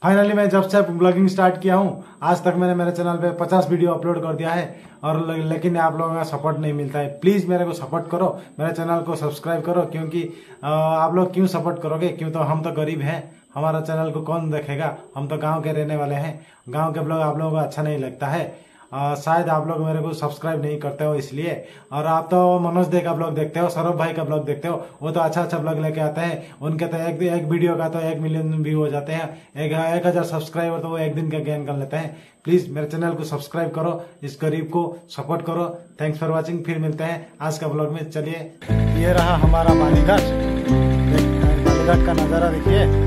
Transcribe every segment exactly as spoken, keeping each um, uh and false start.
Finally मैं जब से ब्लॉगिंग स्टार्ट किया हूँ आज तक मैंने मेरे चैनल पे पचास वीडियो अपलोड कर दिया है और लेकिन आप लोगों का सपोर्ट नहीं मिलता है। प्लीज मेरे को सपोर्ट करो, मेरे चैनल को सब्सक्राइब करो, क्योंकि आप लोग क्यों सपोर्ट करोगे? क्यों तो हम तो गरीब हैं, हमारा चैनल को कौन देखेगा? हम तो गाँव के रहने वाले हैं, गाँव के ब्लॉग आप लोगों को अच्छा नहीं लगता है। आ, शायद आप लोग मेरे को सब्सक्राइब नहीं करते हो इसलिए। और आप तो मनोज दे का ब्लॉग देखते हो, सौरभ भाई का ब्लॉग देखते हो, वो तो अच्छा अच्छा ब्लॉग लेके आते हैं। उनके तो एक एक वीडियो का तो एक मिलियन व्यू हो जाते हैं, एक एक हजार सब्सक्राइबर तो वो एक दिन का गेन कर लेते हैं। प्लीज मेरे चैनल को सब्सक्राइब करो, इस गरीब को सपोर्ट करो। Thanks for watching. फिर मिलते हैं आज का ब्लॉग में। चलिए, ये रहा हमारा बालीघाट, बालीघाट का नजारा देखिए।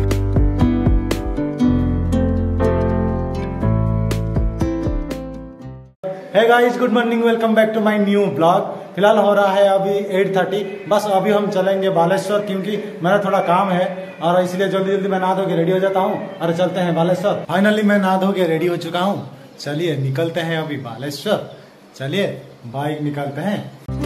Hey guys, good morning, welcome back to my new blog. फिलहाल हो रहा है अभी आठ थर्टी, बस अभी हम चलेंगे बालेश्वर, क्योंकि मेरा थोड़ा काम है और इसलिए जल्दी जल्दी मैं नहा धो के रेडी हो जाता हूँ और चलते हैं बालेश्वर। फाइनली मैं नहा धो के रेडी हो चुका हूँ, चलिए निकलते हैं अभी बालेश्वर। चलिए बाइक निकालते हैं।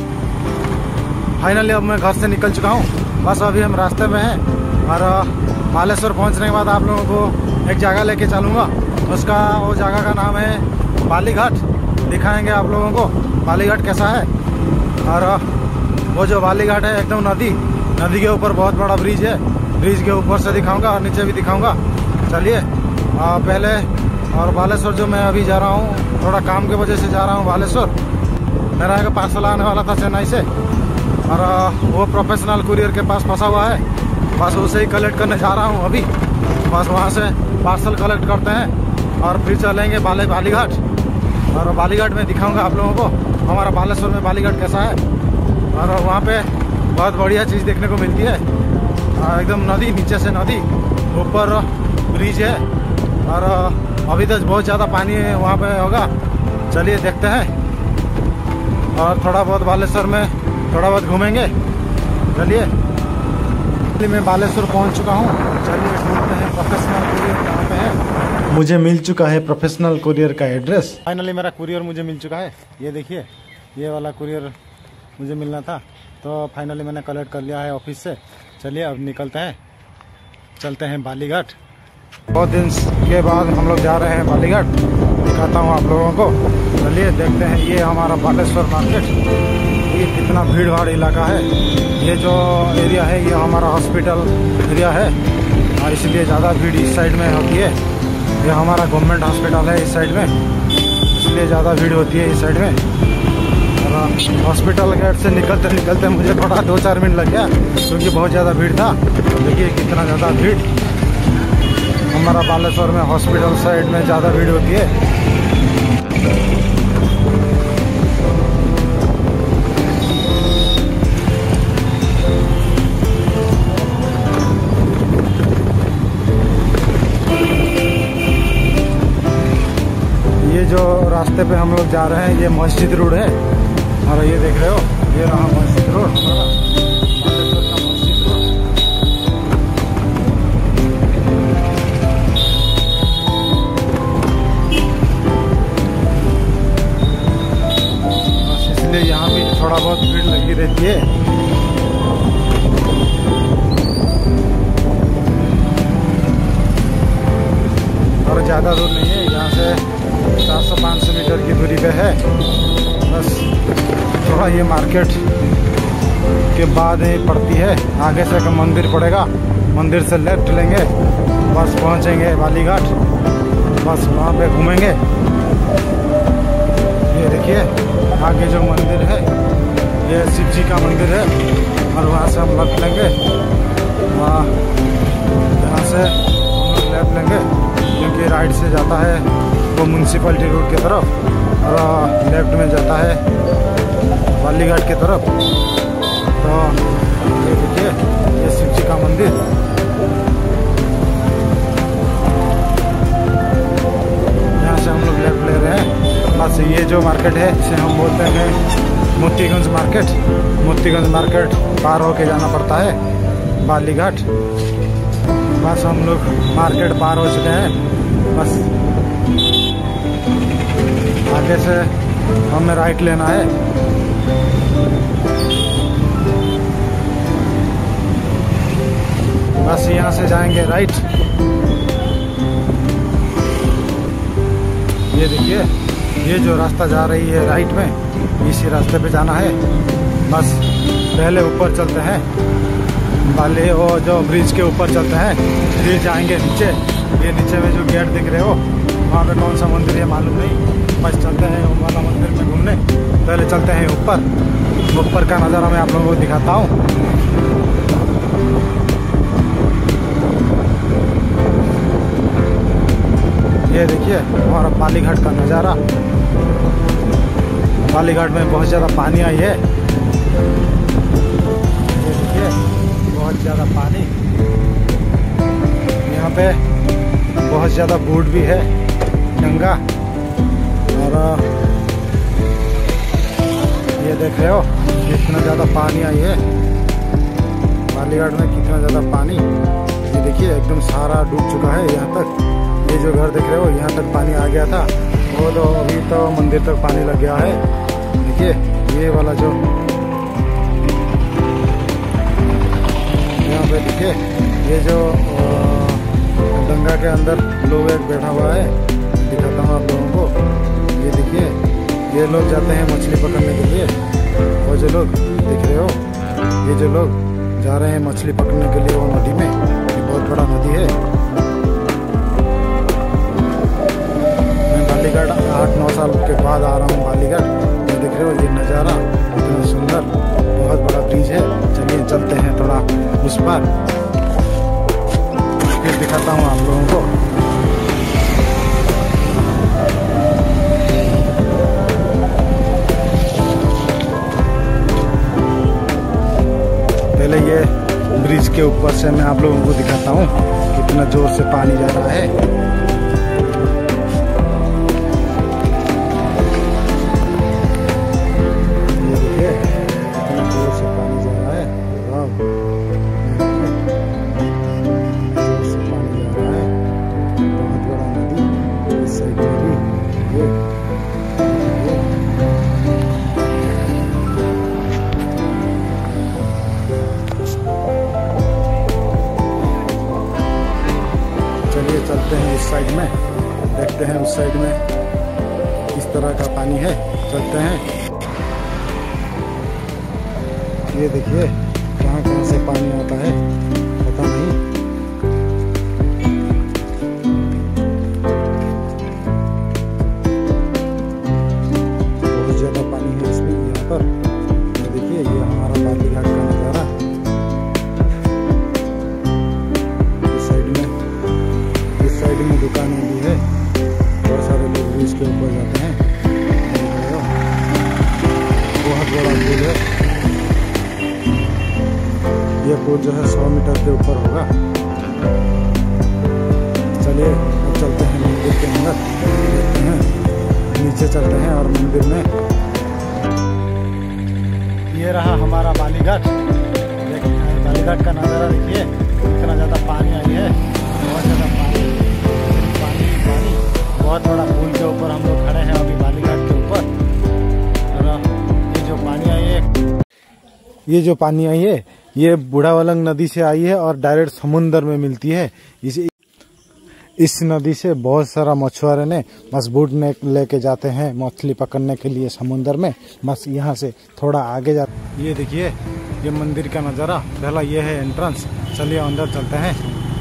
फाइनली अब मैं घर से निकल चुका हूँ, बस अभी हम रास्ते में हैं और बालेश्वर पहुँचने के बाद आप लोगों को एक जगह लेके चलूँगा। उसका वो जगह का नाम है बालीघाट। दिखाएंगे आप लोगों को बालीघाट कैसा है। और वो जो बालीघाट है एकदम नदी नदी के ऊपर बहुत बड़ा ब्रिज है, ब्रिज के ऊपर से दिखाऊंगा और नीचे भी दिखाऊंगा। चलिए पहले। और बालेश्वर जो मैं अभी जा रहा हूँ, थोड़ा काम की वजह से जा रहा हूँ बालेश्वर। मेरा एक पार्सल आने वाला था चेन्नई से और वो प्रोफेशनल कुरियर के पास फंसा हुआ है, बस उसे ही कलेक्ट करने जा रहा हूँ अभी। बस वहाँ से पार्सल कलेक्ट करते हैं और फिर चलेंगे बाले बालीघाट। और बालीघाट में दिखाऊंगा आप लोगों को हमारा बालेश्वर में बालीघाट कैसा है। और वहाँ पे बहुत बढ़िया चीज़ देखने को मिलती है, एकदम नदी, नीचे से नदी, ऊपर ब्रिज है और अभी तक बहुत ज़्यादा पानी है वहाँ पे होगा। चलिए देखते हैं और थोड़ा बहुत बालेश्वर में थोड़ा बहुत घूमेंगे। चलिए, मैं बालेश्वर पहुँच चुका हूँ। चलिए ढूंढते हैं प्रोफेशनल कुरियर कहाँ पे है। मुझे मिल चुका है प्रोफेशनल कुरियर का एड्रेस। फाइनली मेरा कुरियर मुझे मिल चुका है। ये देखिए, ये वाला कुरियर मुझे मिलना था, तो फाइनली मैंने कलेक्ट कर लिया है ऑफिस से। चलिए अब निकलते हैं, चलते हैं बालीघाट। बहुत दिन के बाद हम लोग जा रहे हैं बालीघाट, दिखाता हूँ आप लोगों को। चलिए देखते हैं। ये हमारा बालेश्वर मार्केट, ये कितना भीड़ भाड़ इलाका है। ये जो एरिया है ये हमारा हॉस्पिटल एरिया है और इसलिए ज़्यादा भीड़ इस साइड में होती है। ये हमारा गवर्नमेंट हॉस्पिटल है इस साइड में, इसलिए ज़्यादा भीड़ होती है इस साइड में। और हॉस्पिटल गेट से निकलते निकलते मुझे थोड़ा दो चार मिनट लग गया, क्योंकि बहुत ज़्यादा भीड़ था। देखिए कितना ज़्यादा भीड़। हमारा बालेश्वर में हॉस्पिटल साइड में ज़्यादा भीड़ होती है। ये जो रास्ते पे हम लोग जा रहे हैं ये मस्जिद रोड है और ये देख रहे हो, ये रहा मस्जिद रोड, बालेश्वर का मस्जिद रोड। बस इसलिए यहाँ भी थोड़ा बहुत भीड़ लगी रहती है। और ज़्यादा दूर नहीं है, यहाँ से चार सौ पाँच सौ मीटर की दूरी पे है बस। थोड़ा ये मार्केट के बाद ही पड़ती है, आगे से एक मंदिर पड़ेगा, मंदिर से लेफ्ट लेंगे, बस पहुंचेंगे बालीघाट। बस वहाँ पे घूमेंगे। ये देखिए आगे जो मंदिर है ये शिव जी का मंदिर है और वहाँ से हम लेफ्ट लेंगे। वहाँ यहाँ से हम लोग लेफ्ट लेंगे, क्योंकि राइट से जाता है वो म्यूनसिपलिटी रोड की तरफ और लेफ्ट में जाता है बालीघाट की तरफ। तो ये देखिए ये शिव जी का मंदिर। यहाँ से हम लोग लेफ्ट ले रहे हैं। बस ये जो मार्केट है इसे हम बोलते हैं मोतीगंज मार्केट। मोतीगंज मार्केट पार होके जाना पड़ता है बालीघाट। बस हम लोग मार्केट पार हो चुके हैं। बस आगे से हमें राइट लेना है। बस यहाँ से जाएंगे राइट। ये देखिए, ये जो रास्ता जा रही है राइट में, इसी रास्ते पे जाना है। बस पहले ऊपर चलते हैं, बाले वो जो ब्रिज के ऊपर चलते हैं, फिर जाएंगे नीचे। ये नीचे में जो गेट दिख रहे हो, वहाँ पे कौन सा मंदिर है मालूम नहीं। बस चलते हैं वो वाला मंदिर में घूमने। पहले चलते हैं ऊपर, ऊपर का नज़ारा मैं आप लोगों को दिखाता हूँ। ये देखिए हमारा बालीघाट का नज़ारा। बालीघाट में बहुत ज़्यादा पानी आई है। ये देखिए बहुत ज़्यादा पानी, यहाँ पे बहुत ज़्यादा बोट भी है, डंगा। और ये देख रहे हो कितना ज़्यादा पानी आई है बालीघाट में, कितना ज़्यादा पानी। ये देखिए एकदम सारा डूब चुका है यहाँ तक। ये जो घर देख रहे हो, यहाँ तक पानी आ गया था, वो तो अभी तो मंदिर तक पानी लग गया है। देखिए ये वाला जो यहाँ पे देखिए, ये जो डंगा के अंदर लोग एक बैठा हुआ है, दिखाता हूँ आप लोगों को। ये देखिए ये लोग जाते हैं मछली पकड़ने के लिए। वो जो लोग दिख रहे हो, ये जो लोग जा रहे हैं मछली पकड़ने के लिए वो नदी में। ये बहुत बड़ा नदी है। मैं बालीघाट आठ नौ साल के बाद आ रहा हूँ बालीघाट। ये देख रहे हो ये नज़ारा इतना सुंदर, बहुत बड़ा ब्रिज है। चलिए चलते हैं थोड़ा उस पर, फिर दिखाता हूँ आप लोगों को। पहले ये ब्रिज के ऊपर से मैं आप लोगों को दिखाता हूँ कितना जोर से पानी जा रहा है। ये देखिए कितना जोर से पानी जा रहा है। वाह, जोर से पानी जा रहा है। बहुत बड़ा नदी इस साइड में भी। ये चलते हैं इस साइड में, देखते हैं उस साइड में किस तरह का पानी है। चलते हैं। ये देखिए कहाँ कहाँ से पानी आता है पता नहीं। बहुत ज़्यादा पानी है इसमें यहाँ पर। ये देखिए ये हमारा बालीघाट का नज़ारा। में दुकानें भी है, बहुत सारे लोग भी इसके ऊपर जाते हैं। बहुत बड़ा पुल है ये पुल जो है सौ मीटर के ऊपर होगा। चलिए अब चलते हैं मंदिर के अंदर, देखते हैं। नीचे चलते हैं और मंदिर में। ये रहा हमारा बालीघाट। बालीघाट का नज़ारा देखिए, इतना ज़्यादा पानी आई है, बहुत ज़्यादा पानी पानी पानी। बहुत बड़ा पुल के ऊपर हम लोग खड़े हैं अभी बालीघाट के ऊपर। ये जो पानी आई है, ये जो पानी आई है ये बूढ़ावलंग नदी से आई है और डायरेक्ट समुंदर में मिलती है। इस इस नदी से बहुत सारा मछुआरे ने बस बोट ने लेके जाते हैं मछली पकड़ने के लिए समुंदर में। बस यहाँ से थोड़ा आगे जा। ये देखिए ये मंदिर का नज़ारा। पहला ये है एंट्रेंस। चलिए अंदर चलते हैं।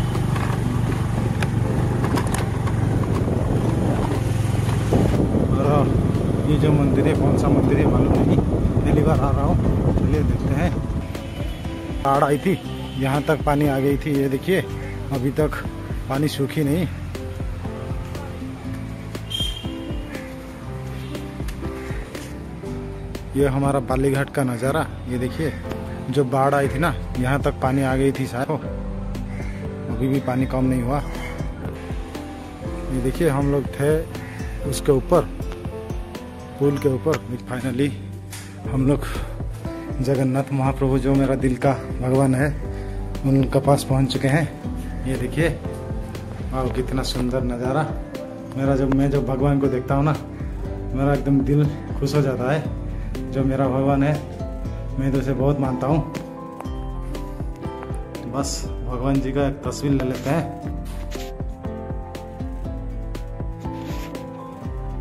और ये जो मंदिर है, कौन सा मंदिर है मालूम नहीं, पहली बार आ रहा हूँ। चलिए देखते हैं। बाढ़ आई थी, यहाँ तक पानी आ गई थी। ये देखिए अभी तक पानी सूखी नहीं। ये हमारा बालीघाट का नज़ारा। ये देखिए जो बाढ़ आई थी ना, यहाँ तक पानी आ गई थी सारो, अभी भी पानी कम नहीं हुआ। ये देखिए हम लोग थे उसके ऊपर, पुल के ऊपर। फाइनली हम लोग जगन्नाथ महाप्रभु जो मेरा दिल का भगवान है उनके पास पहुंच चुके हैं। ये देखिए वाह कितना सुंदर नज़ारा। मेरा जब मैं जब भगवान को देखता हूँ ना, मेरा एकदम दिल खुश हो जाता है। जो मेरा भगवान है मैं तो उसे बहुत मानता हूँ। बस भगवान जी का एक तस्वीर ले लेते हैं।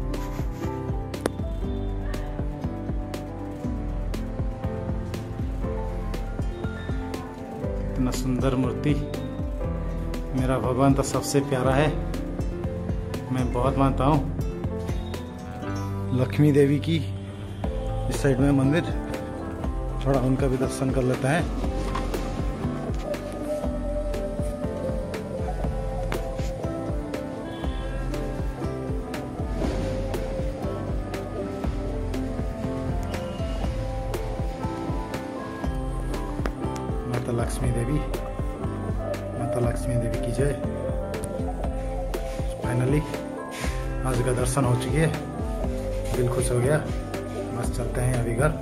सुंदर मूर्ति। मेरा भगवान तो सबसे प्यारा है, मैं बहुत मानता हूँ। लक्ष्मी देवी की इस साइड में मंदिर, थोड़ा उनका भी दर्शन कर लेते हैं। माता लक्ष्मी देवी, माता लक्ष्मी देवी की जय। फाइनली आज का दर्शन हो चुकी है, दिल खुश हो गया। बस चलते हैं अभी घर।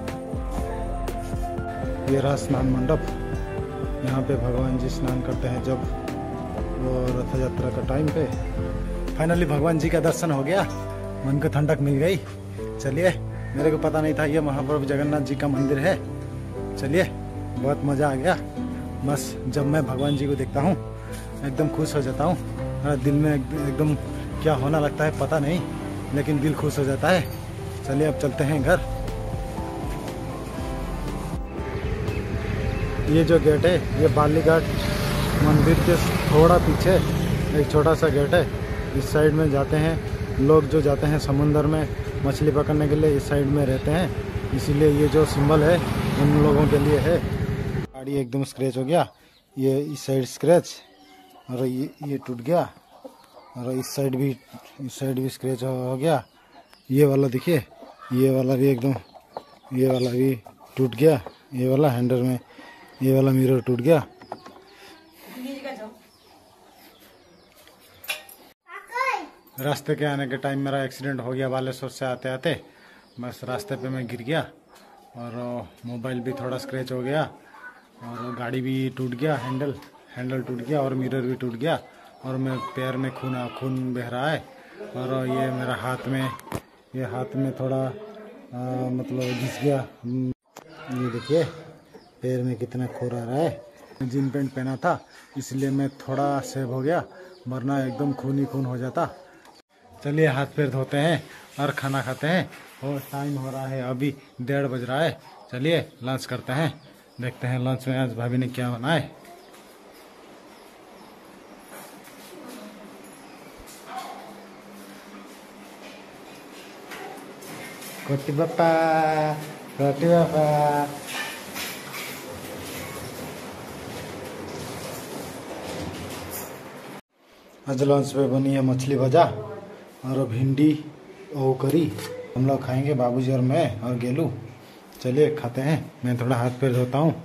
ये रहा स्नान मंडप, यहाँ पे भगवान जी स्नान करते हैं जब वो रथ यात्रा का टाइम पे। फाइनली भगवान जी का दर्शन हो गया, मन को ठंडक मिल गई। चलिए, मेरे को पता नहीं था ये महाप्रभु जगन्नाथ जी का मंदिर है। चलिए, बहुत मज़ा आ गया। बस जब मैं भगवान जी को देखता हूँ एकदम खुश हो जाता हूँ। मेरा दिल में एकदम क्या होना लगता है पता नहीं, लेकिन दिल खुश हो जाता है। चलिए अब चलते हैं घर। ये जो गेट है ये बालीघाट मंदिर के थोड़ा पीछे एक छोटा सा गेट है। इस साइड में जाते हैं लोग, जो जाते हैं समुंदर में मछली पकड़ने के लिए, इस साइड में रहते हैं। इसीलिए ये जो सिंबल है उन लोगों के लिए है। गाड़ी एकदम स्क्रैच हो गया, ये इस साइड स्क्रैच और ये ये टूट गया, और इस साइड भी इस साइड भी स्क्रैच हो गया। ये वाला देखिए, ये वाला भी एकदम, ये वाला भी टूट गया। ये वाला हैंडल में ये वाला मिरर टूट गया। रास्ते के आने के टाइम मेरा एक्सीडेंट हो गया, बालेश्वर से आते आते बस रास्ते पे मैं गिर गया और मोबाइल भी थोड़ा स्क्रैच हो गया और गाड़ी भी टूट गया, हैंडल हैंडल टूट गया और मिरर भी टूट गया और मेरे पैर में खून खून बह रहा है। और ये मेरा हाथ में ये हाथ में थोड़ा आ, मतलब घिस गया। ये देखिए पैर में कितना खून आ रहा है। जीन पैंट पहना था इसलिए मैं थोड़ा सेव हो गया, वरना एकदम खून ही खून हो जाता। चलिए हाथ पैर धोते हैं और खाना खाते हैं। और टाइम हो रहा है अभी डेढ़ बज रहा है। चलिए लंच करते हैं, देखते हैं लंच में आज भाभी ने क्या बनाए। कोटी बापा, कोटी बापा। आज लंच पे बनी है मछली भजा और भिंडी और करी। हम लोग खाएंगे, बाबूजी और मैं और गेलू। चलिए खाते हैं। मैं थोड़ा हाथ पैर धोता हूँ।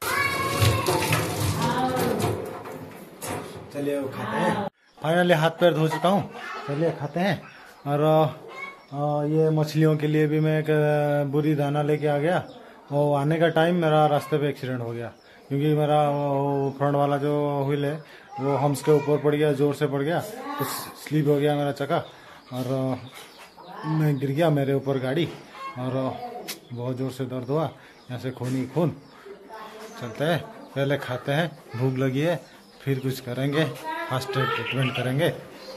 चलिए वो खाते हैं। फाइनली हाथ पैर धो चुका हूँ, चलिए खाते हैं। और आ, ये मछलियों के लिए भी मैं एक बुरी दाना लेके आ गया। वो आने का टाइम मेरा रास्ते पे एक्सीडेंट हो गया, क्योंकि मेरा वो फ्रंट वाला जो व्हील है वो हम्स के ऊपर पड़ गया, जोर से पड़ गया तो स्लिप हो गया मेरा चक्का और मैं गिर गया, मेरे ऊपर गाड़ी, और बहुत ज़ोर से दर्द हुआ, यहाँ से खून ही खून। चलते हैं, पहले खाते हैं, भूख लगी है, फिर कुछ करेंगे, फर्स्ट एड ट्रीटमेंट करेंगे।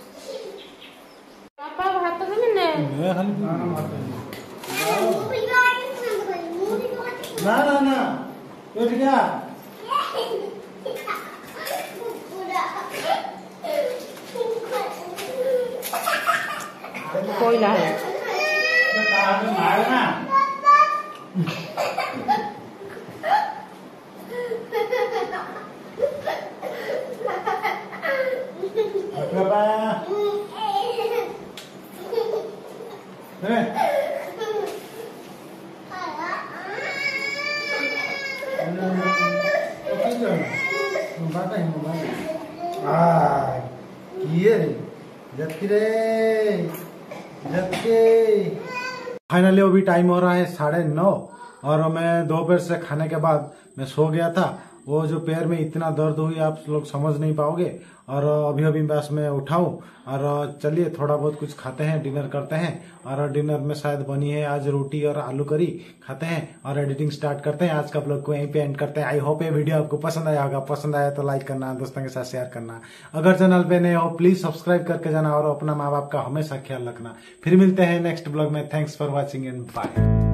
ना ना ना उठ गया। कोई ना है फाइनली अभी टाइम हो रहा है साढ़े नौ और मैं दोपहर से खाने के बाद मैं सो गया था। वो जो पैर में इतना दर्द हुई आप लोग समझ नहीं पाओगे। और अभी अभी बस मैं उठाऊं और चलिए थोड़ा बहुत कुछ खाते हैं, डिनर करते हैं। और डिनर में शायद बनी है आज रोटी और आलू करी, खाते हैं और एडिटिंग स्टार्ट करते हैं। आज का ब्लॉग को यहीं पे एंड करते हैं। आई होप ये वीडियो आपको पसंद आया होगा। पसंद आया तो लाइक करना, दोस्तों के साथ शेयर करना। अगर चैनल पे नए हो प्लीज सब्सक्राइब करके जाना और अपना माँ बाप का हमेशा ख्याल रखना। फिर मिलते हैं नेक्स्ट ब्लॉग में। Thanks for watching and bye.